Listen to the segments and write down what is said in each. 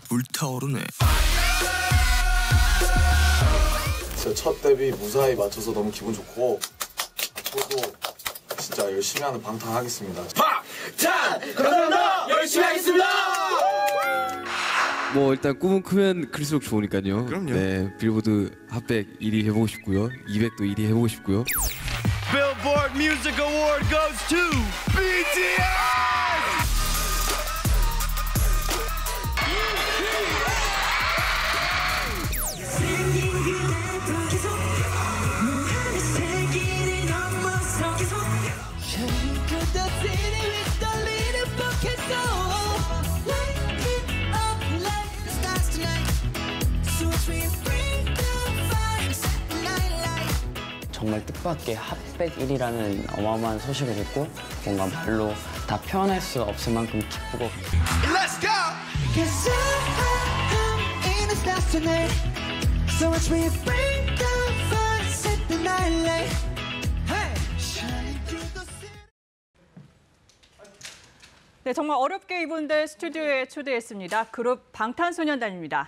불타오르네. 진짜 첫 데뷔 무사히 맞춰서 너무 기분 좋고 앞으로도 진짜 열심히 하는 방탄 하겠습니다. 방탄! 감사합니다! 열심히 하겠습니다! 뭐 일단 꿈은 크면 클수록 좋으니까요. 그럼요. 네, 빌보드 핫백 1위 해보고 싶고요. 200도 1위 해보고 싶고요. Billboard Music Award goes to BTS! 정말 뜻밖의 핫백 1위라는 어마어마한 소식을 듣고 뭔가 말로 다 표현할 수 없을 만큼 기쁘고 Let's go! 네, 정말 어렵게 이분들 스튜디오에 초대했습니다. 그룹 방탄소년단입니다.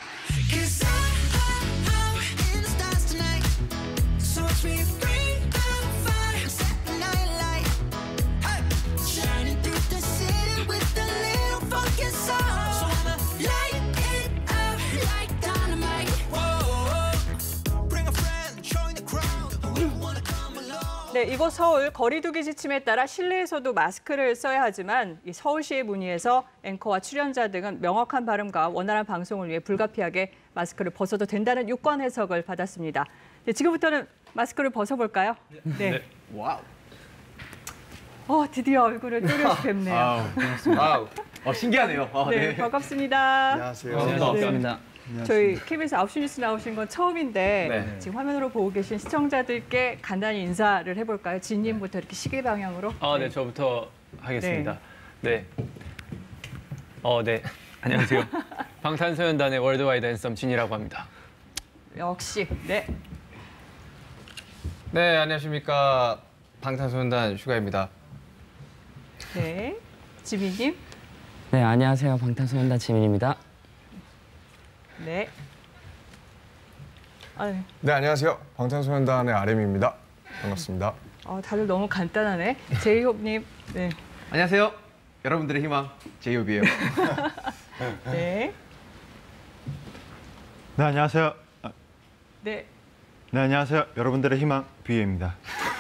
네, 이곳 서울 거리두기 지침에 따라 실내에서도 마스크를 써야 하지만 이 서울시의 문의에서 앵커와 출연자 등은 명확한 발음과 원활한 방송을 위해 불가피하게 마스크를 벗어도 된다는 유권 해석을 받았습니다. 네, 지금부터는 마스크를 벗어볼까요? 네. 와우. 드디어 얼굴을 또렷이 뵙네요. 와우. 신기하네요. 네, 반갑습니다. 안녕하세요. 반갑습니다. 저희 KBS 9시 뉴스 나오신 건 처음인데 네. 지금 화면으로 보고 계신 시청자들께 간단히 인사를 해볼까요? 진님부터 이렇게 시계 방향으로. 네, 저부터 하겠습니다. 네. 네. 안녕하세요. 방탄소년단의 월드와이드 앤썸 진이라고 합니다. 역시. 네. 네, 안녕하십니까. 방탄소년단 슈가입니다. 네. 지민님. 네, 안녕하세요. 방탄소년단 지민입니다. 네. 네, 안녕하세요. 방탄소년단의 RM입니다. 반갑습니다. 다들 너무 간단하네. 제이홉님. 네. 안녕하세요. 여러분들의 희망, 제이홉이에요. 네. 네, 안녕하세요. 네. 네, 안녕하세요. 여러분들의 희망, 비에입니다.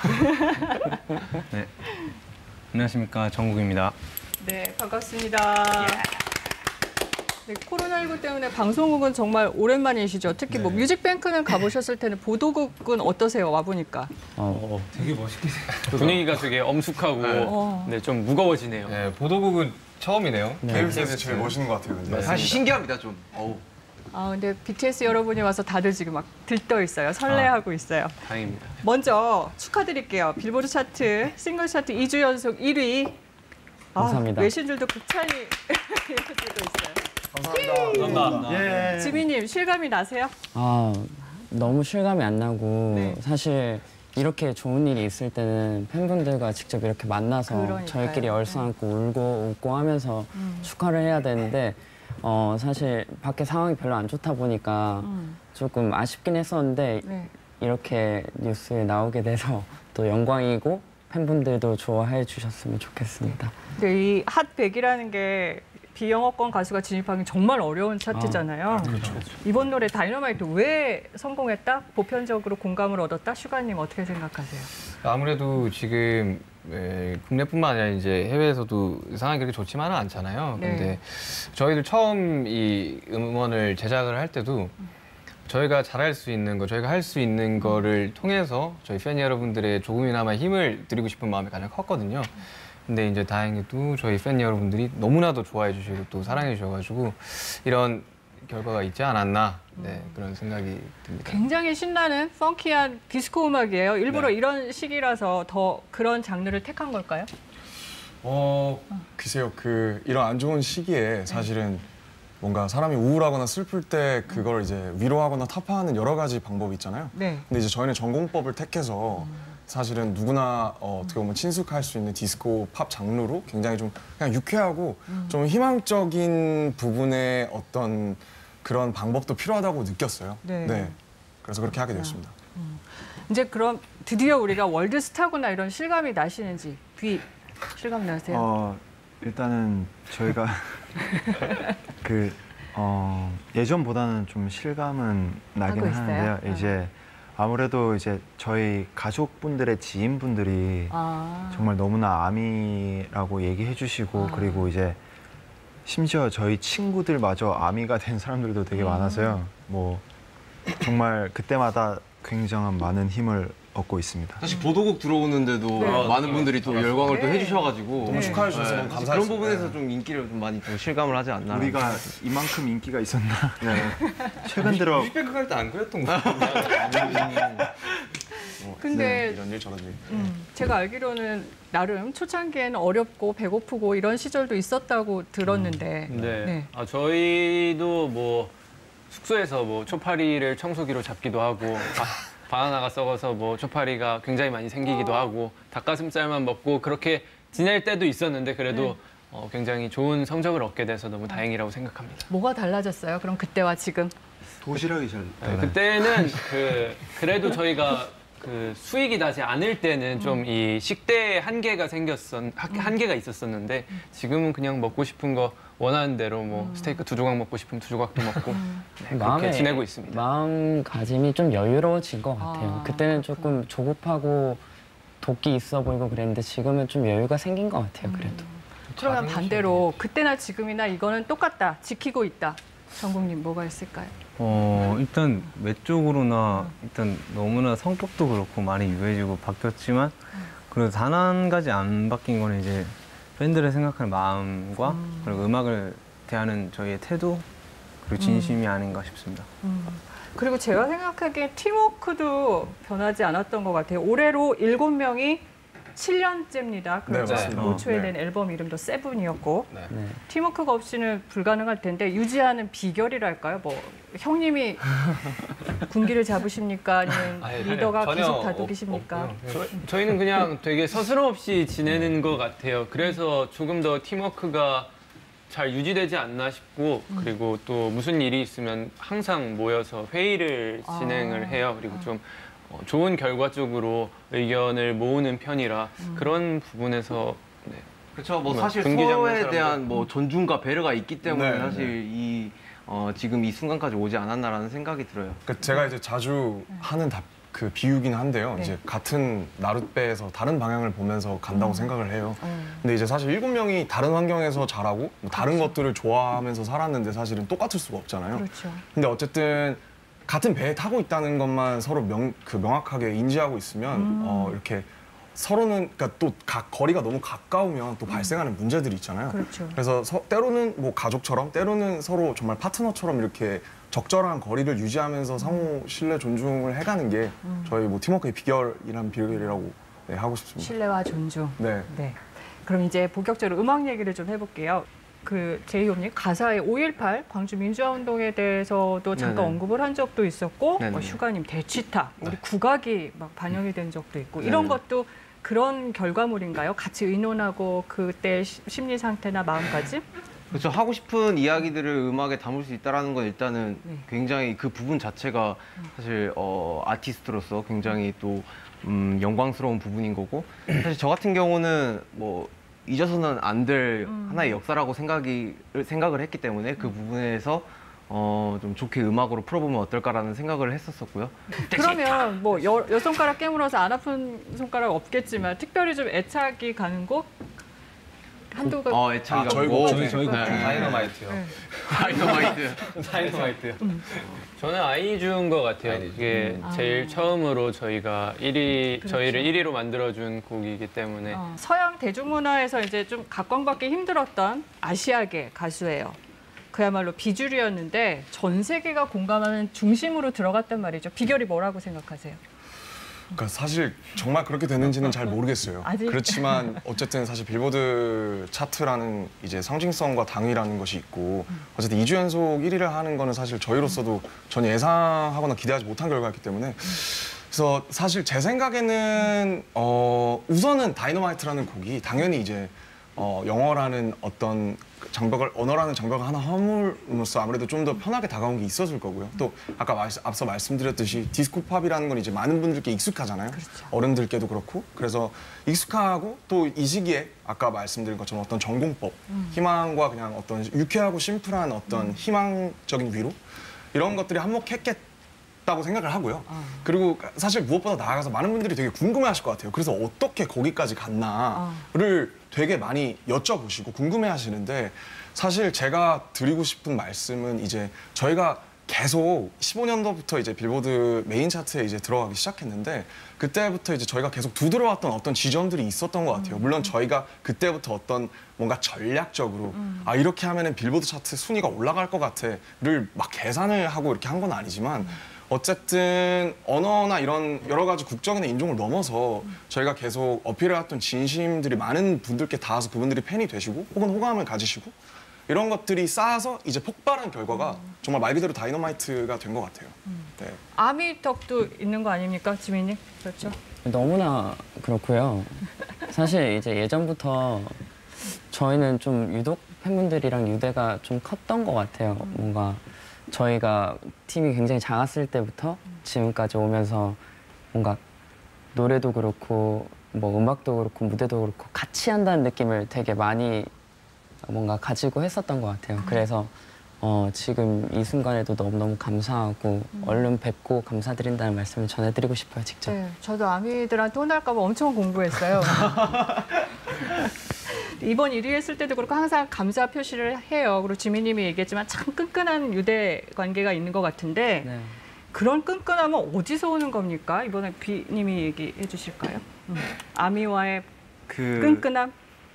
네. 안녕하십니까. 정국입니다. 네, 반갑습니다. 네, 코로나19 때문에 방송국은 정말 오랜만이시죠. 특히 뭐 뮤직뱅크는 가보셨을 텐데 보도국은 어떠세요? 와보니까. 되게 멋있게 분위기가 되게 엄숙하고 네, 좀 무거워지네요. 네, 보도국은 처음이네요. KBS에서 제일 멋있는 것 같아요. 근데. 사실 신기합니다, 좀. 어우. 근데 BTS 여러분이 와서 다들 지금 막 들떠 있어요. 설레하고 있어요. 다행입니다. 먼저 축하드릴게요. 빌보드 차트, 싱글 차트 2주 연속 1위. 감사합니다. 외신들도 극찬이 이어지고 있어요. 감사합니다. 지민님, 실감이 나세요? 너무 실감이 안 나고 네. 사실 이렇게 좋은 일이 있을 때는 팬분들과 직접 이렇게 만나서 그러니까요. 저희끼리 얼싸안고 울고 웃고 하면서 축하를 해야 되는데 사실 밖에 상황이 별로 안 좋다 보니까 조금 아쉽긴 했었는데 네. 이렇게 뉴스에 나오게 돼서 또 영광이고 팬분들도 좋아해 주셨으면 좋겠습니다. 근데 이 핫100이라는 게 비영어권 가수가 진입하기 정말 어려운 차트잖아요. 그렇죠. 이번 노래 다이너마이트 왜 성공했다? 보편적으로 공감을 얻었다? 슈가님 어떻게 생각하세요? 아무래도 지금 국내뿐만 아니라 이제 해외에서도 상황이 그렇게 좋지만은 않잖아요. 네. 근데 저희들 처음 이 음원을 제작을 할 때도 저희가 잘할 수 있는 거, 저희가 할 수 있는 거를 통해서 저희 팬 여러분들의 조금이나마 힘을 드리고 싶은 마음이 가장 컸거든요. 근데 이제 다행히도 저희 팬 여러분들이 너무나도 좋아해 주시고 또 사랑해 주셔가지고 이런 결과가 있지 않았나 그런 생각이 듭니다. 굉장히 신나는 펑키한 디스코 음악이에요. 일부러 이런 시기라서 더 그런 장르를 택한 걸까요? 글쎄요, 이런 안 좋은 시기에 사실은 뭔가 사람이 우울하거나 슬플 때 그걸 이제 위로하거나 타파하는 여러 가지 방법이 있잖아요. 네. 근데 이제 저희는 전공법을 택해서 사실은 누구나 어떻게 보면 친숙할 수 있는 디스코 팝 장르로 굉장히 좀 그냥 유쾌하고 좀 희망적인 부분의 어떤 그런 방법도 필요하다고 느꼈어요. 네. 그래서 그렇게 하게 되었습니다. 이제 그럼 드디어 우리가 월드스타구나 이런 실감이 나시는지 실감 나세요? 일단은 저희가 예전보다는 좀 실감은 나긴 하는데요. 이제 아무래도 이제 저희 가족분들의 지인분들이 정말 너무나 아미라고 얘기해 주시고 그리고 이제 심지어 저희 친구들마저 아미가 된 사람들도 되게 많아서요. 뭐 정말 그때마다 굉장한 많은 힘을 얻고 있습니다. 사실 보도국 들어오는데도 많은 분들이 또 열광을 또 해주셔가지고 너무 축하해 주셔서 너무 감사했어요. 그런 부분에서 좀 인기를 좀 많이 좀 실감을 하지 않나. 우리가 이만큼 인기가 있었나? 최근 들어 뮤직뱅크 갈 때 안 그랬던 거 같아요. 근데 이런 일 저런 일. 제가 알기로는 나름 초창기에는 어렵고 배고프고 이런 시절도 있었다고 들었는데. 네. 저희도 뭐 숙소에서 뭐 초파리를 청소기로 잡기도 하고 바나나가 썩어서 뭐 초파리가 굉장히 많이 생기기도 하고 닭가슴살만 먹고 그렇게 지낼 때도 있었는데 그래도 굉장히 좋은 성적을 얻게 돼서 너무 다행이라고 생각합니다. 뭐가 달라졌어요? 그럼 그때와 지금? 도시락이 잘 달라요. 그때는 그래도 저희가 수익이 나지 않을 때는 좀 이 식대에 한계가 있었었는데 지금은 그냥 먹고 싶은 거 원하는 대로 뭐 스테이크 2조각 먹고 싶으면 2조각도 먹고 그렇게 지내고 있습니다. 마음가짐이 좀 여유로워진 것 같아요. 그때는 조금 조급하고 도끼 있어 보이고 그랬는데 지금은 좀 여유가 생긴 것 같아요. 그래도. 그러면 반대로 그때나 지금이나 이거는 똑같다, 지키고 있다. 정국님 뭐가 있을까요? 일단 외적으로나 일단 너무나 성격도 그렇고 많이 유해지고 바뀌었지만 그리고 단 한 가지 안 바뀐 거는 이제 팬들을 생각하는 마음과 그리고 음악을 대하는 저희의 태도 그리고 진심이 아닌가 싶습니다. 그리고 제가 생각하기에 팀워크도 변하지 않았던 것 같아요. 올해로 7명이 7년째입니다. 그래서 올 초에 낸 앨범 이름도 세븐이었고 팀워크가 없이는 불가능할 텐데 유지하는 비결이랄까요? 뭐 형님이 군기를 잡으십니까? 아니면 리더가 계속 다독이십니까? 저희는 그냥 되게 서스럼없이 지내는 것 같아요. 그래서 조금 더 팀워크가 잘 유지되지 않나 싶고 그리고 또 무슨 일이 있으면 항상 모여서 회의를 진행을 해요. 그리고 좀 좋은 결과 쪽으로 의견을 모으는 편이라 그런 부분에서 그렇죠. 뭐 사실 서로에 대한 뭐 존중과 배려가 있기 때문에 사실 지금 이 순간까지 오지 않았나라는 생각이 들어요. 그러니까 제가 이제 자주 하는 그 비유긴 한데요. 이제 같은 나룻배에서 다른 방향을 보면서 간다고 생각을 해요. 근데 이제 사실 7명이 다른 환경에서 자라고 뭐 다른 것들을 좋아하면서 살았는데 사실은 똑같을 수가 없잖아요. 그렇죠. 근데 어쨌든 같은 배에 타고 있다는 것만 서로 명확하게 인지하고 있으면 이렇게 서로는 그러니까 또 거리가 너무 가까우면 또 발생하는 문제들이 있잖아요. 그렇죠. 그래서 때로는 뭐 가족처럼 때로는 서로 정말 파트너처럼 이렇게 적절한 거리를 유지하면서 상호 신뢰 존중을 해가는 게 저희 뭐 팀워크의 비결이라고 하고 싶습니다. 신뢰와 존중. 네. 그럼 이제 본격적으로 음악 얘기를 좀 해볼게요. 제이홉님 가사의 5.18 광주 민주화운동에 대해서도 잠깐 언급을 한 적도 있었고 슈가님 대치타 우리 국악이 막 반영이 된 적도 있고 이런 것도 그런 결과물인가요? 같이 의논하고 그때 심리 상태나 마음가짐? 그렇죠. 하고 싶은 이야기들을 음악에 담을 수 있다는 건 일단은 굉장히 그 부분 자체가 사실 아티스트로서 굉장히 또 영광스러운 부분인 거고 사실 저 같은 경우는 뭐 잊어서는 안 될 하나의 역사라고 생각을 했기 때문에 그 부분에서 좀 좋게 음악으로 풀어보면 어떨까라는 생각을 했었었고요. 그러면 뭐 열 손가락 깨물어서 안 아픈 손가락 없겠지만 특별히 좀 애착이 가는 곡? 한두 곡? 애착이 저희 가고 저희 곡 다이너마이트요. 다이너마이트. 저는 아이주인 것 같아요. 그게 제일 처음으로 저희가 저희를 1위로 만들어준 곡이기 때문에 서양 대중문화에서 이제 좀 각광받기 힘들었던 아시아계 가수예요. 그야말로 비주류였는데 전 세계가 공감하는 중심으로 들어갔단 말이죠. 비결이 뭐라고 생각하세요? 그러니까 사실 정말 그렇게 됐는지는 잘 모르겠어요. 그렇지만 어쨌든 사실 빌보드 차트라는 이제 상징성과 당위라는 것이 있고 어쨌든 2주 연속 1위를 하는 거는 사실 저희로서도 전혀 예상하거나 기대하지 못한 결과였기 때문에 그래서 사실 제 생각에는 우선은 다이너마이트라는 곡이 당연히 이제 영어라는 어떤 언어라는 장벽을 하나 허물로써 아무래도 좀 더 편하게 다가온 게 있었을 거고요. 또 아까 앞서 말씀드렸듯이 디스코 팝이라는 건 이제 많은 분들께 익숙하잖아요. 그렇죠. 어른들께도 그렇고. 그래서 익숙하고 또 이 시기에 아까 말씀드린 것처럼 어떤 전공법, 희망과 그냥 어떤 유쾌하고 심플한 어떤 희망적인 위로 이런 것들이 한몫했겠다고 생각을 하고요. 그리고 사실 무엇보다 나아가서 많은 분들이 되게 궁금해하실 것 같아요. 그래서 어떻게 거기까지 갔나를 되게 많이 여쭤보시고 궁금해하시는데 사실 제가 드리고 싶은 말씀은 이제 저희가 계속 15년도부터 이제 빌보드 메인 차트에 이제 들어가기 시작했는데 그때부터 이제 저희가 계속 두드려왔던 어떤 지점들이 있었던 것 같아요. 물론 저희가 그때부터 어떤 뭔가 전략적으로 아 이렇게 하면은 빌보드 차트 순위가 올라갈 것 같아를 막 계산을 하고 이렇게 한 건 아니지만 어쨌든 언어나 이런 여러 가지 국적이나 인종을 넘어서 저희가 계속 어필해왔던 진심들이 많은 분들께 닿아서 그분들이 팬이 되시고 혹은 호감을 가지시고 이런 것들이 쌓아서 이제 폭발한 결과가 정말 말 그대로 다이너마이트가 된 것 같아요. 네. 아미 덕도 있는 거 아닙니까, 지민님? 그렇죠? 너무나 그렇고요. 사실 이제 예전부터 저희는 좀 유독 팬분들이랑 유대가 좀 컸던 것 같아요. 뭔가 저희가 팀이 굉장히 작았을 때부터 지금까지 오면서 뭔가 노래도 그렇고 뭐 음악도 그렇고 무대도 그렇고 같이 한다는 느낌을 되게 많이 뭔가 가지고 했었던 것 같아요. 그래서 지금 이 순간에도 너무너무 감사하고 얼른 뵙고 감사드린다는 말씀을 전해드리고 싶어요, 직접. 네, 저도 아미들한테 혼날까 봐 엄청 공부했어요. 이번 1위 했을 때도 그렇고 항상 감사 표시를 해요. 그리고 지민님이 얘기했지만 참 끈끈한 유대 관계가 있는 것 같은데 네. 그런 끈끈함은 어디서 오는 겁니까? 이번에 비님이 얘기해 주실까요? 아미와의 끈끈함?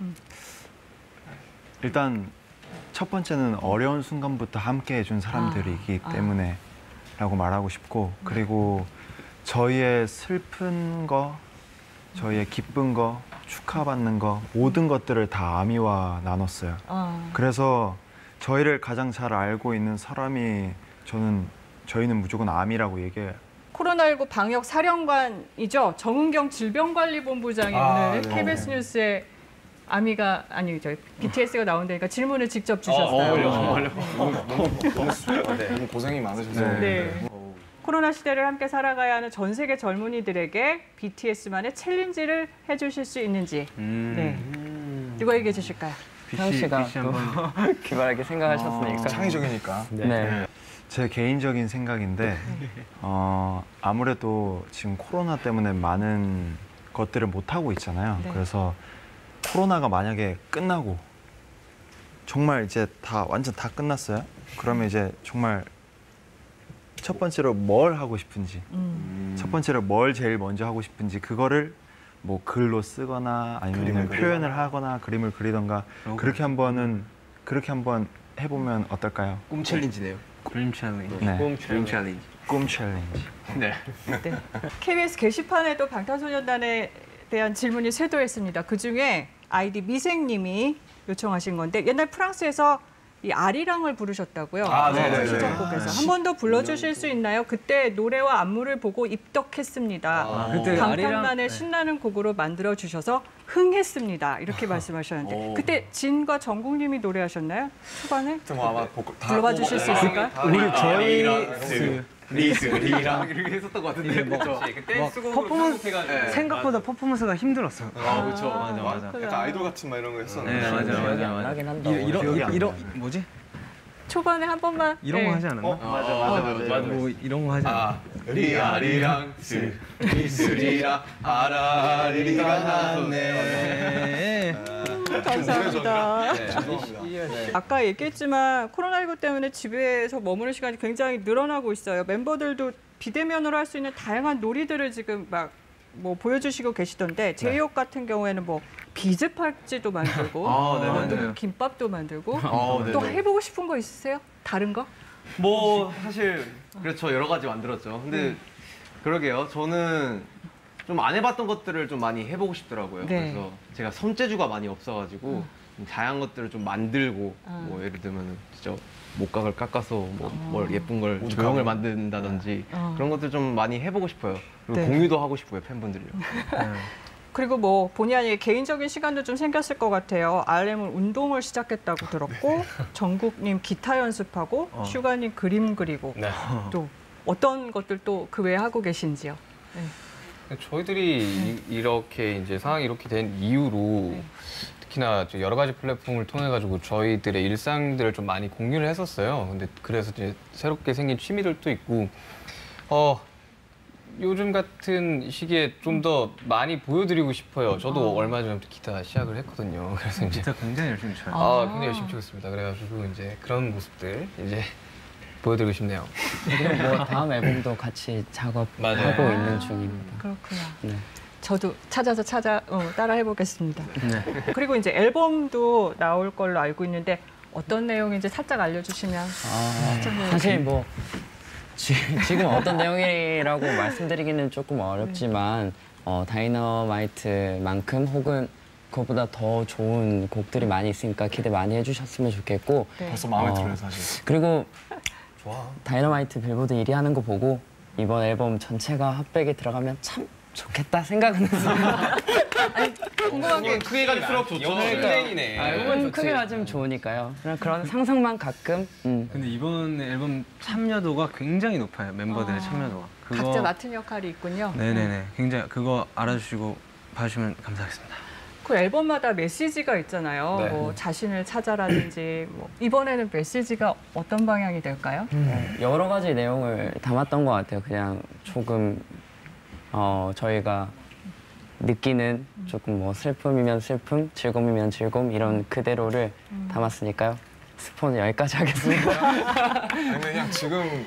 일단 첫 번째는 어려운 순간부터 함께 해준 사람들이기 때문에 라고 말하고 싶고 그리고 저희의 슬픈 거, 저희의 기쁜 거, 축하받는 거 모든 것들을 다 아미와 나눴어요. 그래서 저희를 가장 잘 알고 있는 사람이 저희는 무조건 아미라고 얘기해요. 코로나19 방역 사령관이죠. 정은경 질병관리본부장이 오늘 네. KBS 뉴스에 아미가 아니 저희 BTS가 나온다니까 질문을 직접 주셨어요. 너무 고생이 많으셔서. 네. 코로나 시대를 함께 살아가야 하는 전 세계 젊은이들에게 BTS만의 챌린지를 해주실 수 있는지 네. 누가 얘기해 주실까요? 태우 씨가 또 기발하게 생각하셨으니까. 창의적이니까. 네. 제 개인적인 생각인데 아무래도 지금 코로나 때문에 많은 것들을 못 하고 있잖아요. 네. 그래서 코로나가 만약에 끝나고 정말 이제 완전 다 끝났어요. 그러면 이제 정말 첫 번째로 뭘 하고 싶은지, 첫 번째로 뭘 제일 먼저 하고 싶은지 그거를 뭐 글로 쓰거나 아니면 표현을 하거나 그림을 그리던가 그렇게 한번 해보면 어떨까요? 꿈 챌린지네요. 드림 챌린지. 네. 드림 챌린지. 꿈 챌린지. 네. 네. KBS 게시판에도 방탄소년단에 대한 질문이 쇄도했습니다. 그중에 아이디 미생님이 요청하신 건데 옛날 프랑스에서 이 아리랑을 부르셨다고요. 네. 시작곡에서 한 번 더 불러주실 수 있나요? 그때 노래와 안무를 보고 입덕했습니다. 그때 방탄만의 신나는 곡으로 만들어 주셔서 흥했습니다. 이렇게 말씀하셨는데 그때 진과 정국님이 노래하셨나요? 초반에? 뭐 아마 불러봐 주실 수 있을까요? 리랑 이렇게 했었던 것 같은데. 그때 퍼포먼스 생각보다 퍼포먼스가 힘들었어요. 그렇죠. 맞아. 약간 아이돌 같은 막 이런 거 했었는데. 네, 맞아. 하긴 한다. 이런 뭐지? 초반에 한 번만 이런 거 하지 않았나? 맞아. 뭐 이런 거 하지 않았나? 리아리랑 스리랑 아라리가 났네. 감사합니다. 죄송합니다. 아까 얘기했지만 코로나19 때문에 집에서 머무는 시간이 굉장히 늘어나고 있어요. member들도 비대면으로 할 수 있는 다양한 놀이들을 지금 막 뭐 보여주시고 계시던데 제이홉 같은 경우에는 뭐 비즈팔찌도 만들고 또 김밥도 만들고 또 해보고 싶은 거 있으세요? 다른 거? 뭐 사실 그렇죠. 여러 가지 만들었죠. 근데 그러게요. 저는 좀 안 해봤던 것들을 좀 많이 해보고 싶더라고요. 네. 그래서 제가 손재주가 많이 없어가지고 다양한 것들을 좀 만들고 뭐 예를 들면 진짜 목각을 깎아서 뭐 뭘 예쁜 걸 조형을 만든다든지 그런 것들 좀 많이 해보고 싶어요. 그리고 네. 공유도 하고 싶고요, 팬분들이랑. 그리고 뭐 본의 아니게 개인적인 시간도 좀 생겼을 것 같아요. RM은 운동을 시작했다고 들었고 정국님 기타 연습하고 슈가님 그림 그리고 네. 또 어떤 것들 또 그 외에 하고 계신지요? 네. 저희들이 이렇게 이제 상황이 이렇게 된 이후로 특히나 여러 가지 플랫폼을 통해 가지고 저희들의 일상들을 좀 많이 공유를 했었어요. 근데 그래서 이제 새롭게 생긴 취미들도 있고 요즘 같은 시기에 좀 더 많이 보여드리고 싶어요. 저도 얼마 전에 기타 시작을 했거든요. 그래서 이제 기타 굉장히 열심히 쳐요. 굉장히 열심히 치고 있습니다. 그래가지고 이제 그런 모습들 이제 보여드리고 싶네요. 그리고 뭐 다음 앨범도 같이 작업하고 맞아요. 있는 중입니다. 그렇구나. 네. 저도 찾아서 따라 해보겠습니다. 네. 그리고 이제 앨범도 나올 걸로 알고 있는데 어떤 내용인지 살짝 알려주시면. 사실 뭐 지금 어떤 내용이라고 말씀드리기는 조금 어렵지만 다이너마이트만큼 혹은 그것보다 더 좋은 곡들이 많이 있으니까 기대 많이 해주셨으면 좋겠고 네. 벌써 마음에 들어요, 사실. 그리고 좋아. 다이너마이트 빌보드 1위 하는 거 보고 이번 앨범 전체가 핫백에 들어가면 참 좋겠다 생각은 했어요. 궁금한 게 크게 갈수록 좋죠. 네. 응원 크게 맞으면 좋으니까요. 그런 상상만 가끔. 근데 이번 앨범 참여도가 굉장히 높아요. 멤버들의 참여도가. 각자 맡은 역할이 있군요. 네네네. 굉장히 그거 알아주시고 봐주시면 감사하겠습니다. 그 앨범마다 메시지가 있잖아요. 네. 뭐 자신을 찾아라든지 뭐 이번에는 메시지가 어떤 방향이 될까요? 여러 가지 내용을 담았던 것 같아요. 그냥 조금 저희가 느끼는 조금 뭐 슬픔이면 슬픔, 즐거움이면 즐거움 이런 그대로를 담았으니까요. 스포는 여기까지 하겠습니다. 근데 그냥 지금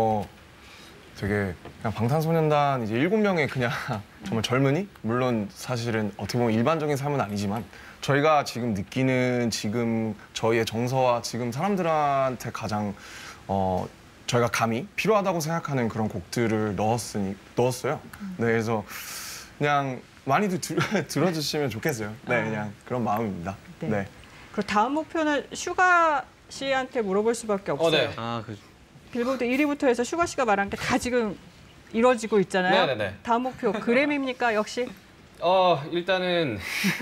되게 그냥 방탄소년단 이제 7명의 그냥 정말 젊은이? 물론 사실은 어떻게 보면 일반적인 삶은 아니지만 저희가 지금 느끼는 지금 저희의 정서와 지금 사람들한테 가장 저희가 감히 필요하다고 생각하는 그런 곡들을 넣었어요. 네, 그래서 그냥 많이들 들어주시면 좋겠어요. 네, 그냥 그런 마음입니다. 네. 네. 그리고 다음 목표는 슈가 씨한테 물어볼 수밖에 없어요. 네. 빌보드 1위부터 해서 슈가 씨가 말한 게 다 지금 이루어지고 있잖아요. 네네네. 다음 목표 그래미입니까 역시? 일단은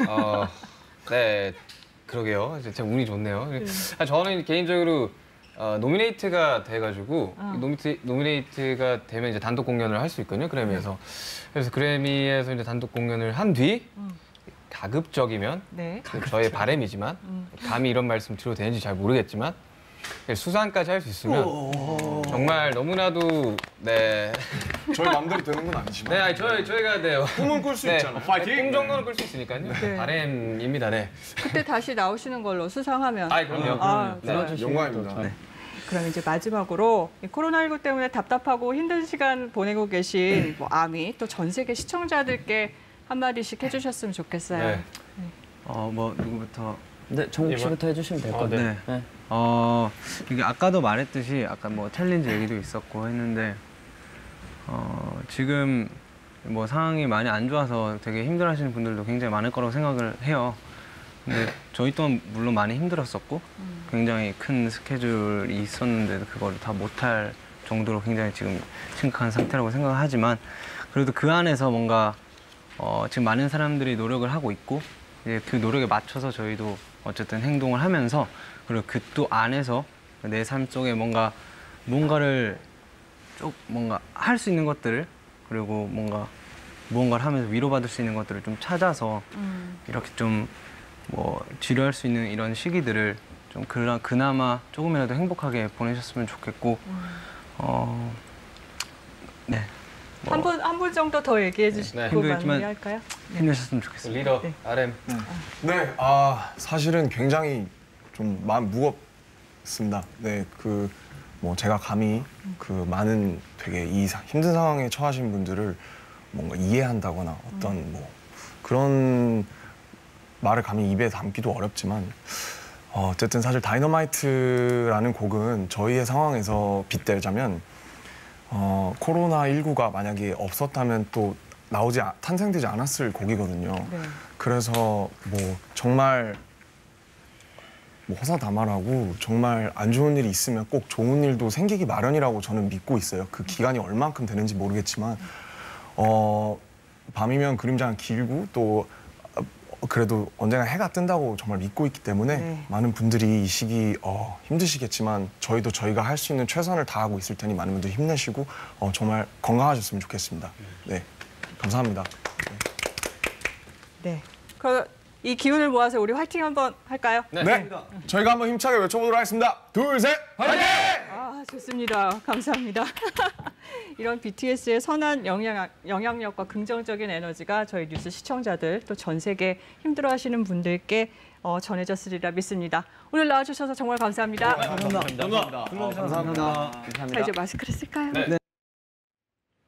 네 그러게요. 제 운이 좋네요. 저는 개인적으로 노미네이트가 돼가지고 노미네이트가 되면 이제 단독 공연을 할 수 있거든요. 그래미에서. 그래서 그래미에서 이제 단독 공연을 한 뒤 가급적이면 네. 저의 바람이지만 감히 이런 말씀 드려도 되는지 잘 모르겠지만 수상까지 할 수 있으면 정말 너무나도 네. 저희 마음대로 되는 건 아니지만. 네, 아니, 저희가 네. 꿈은 꿀 수 있잖아. 파이팅! 꿈 정도는 꿀 수 있으니까요. 네. 바람입니다, 네. 그때 다시 나오시는 걸로 수상하면. 그럼요. 좋아요. 영광입니다. 네. 그럼 이제 마지막으로 이 코로나19 때문에 답답하고 힘든 시간 보내고 계신 뭐 아미 또 전 세계 시청자들께 한마디씩 해주셨으면 좋겠어요. 네. 뭐 누구부터? 네, 정국 씨부터 해주시면 될 것 같아요. 네. 이게 아까도 말했듯이 아까 뭐 챌린지 얘기도 있었고 했는데 지금 뭐 상황이 많이 안 좋아서 되게 힘들어하시는 분들도 굉장히 많을 거라고 생각을 해요. 근데 저희 또한 물론 많이 힘들었었고 굉장히 큰 스케줄이 있었는데 그걸 다 못할 정도로 굉장히 지금 심각한 상태라고 생각을 하지만 그래도 그 안에서 뭔가 지금 많은 사람들이 노력을 하고 있고 이제 그 노력에 맞춰서 저희도 어쨌든 행동을 하면서 그리고 그 또 안에서 내 삶 속에 뭔가를 뭔가 할 수 있는 것들을 그리고 무언가를 하면서 위로받을 수 있는 것들을 좀 찾아서 이렇게 좀 뭐 치료할 수 있는 이런 시기들을 좀 그나마 조금이라도 행복하게 보내셨으면 좋겠고 네. 한 분 정도 더 얘기해 주시고 마무리할까요? 힘내셨으면 좋겠습니다. 리더 RM. 네, 사실은 굉장히 좀 마음 무겁습니다. 네, 뭐 제가 감히 많은 되게 이 힘든 상황에 처하신 분들을 뭔가 이해한다거나 어떤 뭐 그런 말을 감히 입에 담기도 어렵지만 어쨌든 사실 다이너마이트라는 곡은 저희의 상황에서 빗대자면 코로나19가 만약에 없었다면 또 탄생되지 않았을 곡이거든요. 네. 그래서 뭐 정말 뭐 호사다말하고 정말 안 좋은 일이 있으면 꼭 좋은 일도 생기기 마련이라고 저는 믿고 있어요. 그 기간이 얼만큼 되는지 모르겠지만 밤이면 그림자는 길고 또 그래도 언젠가 해가 뜬다고 정말 믿고 있기 때문에 많은 분들이 이 시기 힘드시겠지만 저희도 저희가 할 수 있는 최선을 다하고 있을 테니 많은 분들 힘내시고 정말 건강하셨으면 좋겠습니다. 네, 감사합니다. 네. 그럼 이 기운을 모아서 우리 화이팅 한번 할까요? 네. 저희가 한번 힘차게 외쳐보도록 하겠습니다. 둘, 셋, 화이팅! 아, 좋습니다. 감사합니다. 이런 BTS의 선한 영향력과 긍정적인 에너지가 저희 뉴스 시청자들 또 전 세계 힘들어하시는 분들께 전해졌으리라 믿습니다. 오늘 나와주셔서 정말 감사합니다. 감사합니다. 감사합니다. 자, 이제 마스크를 쓸까요? 네.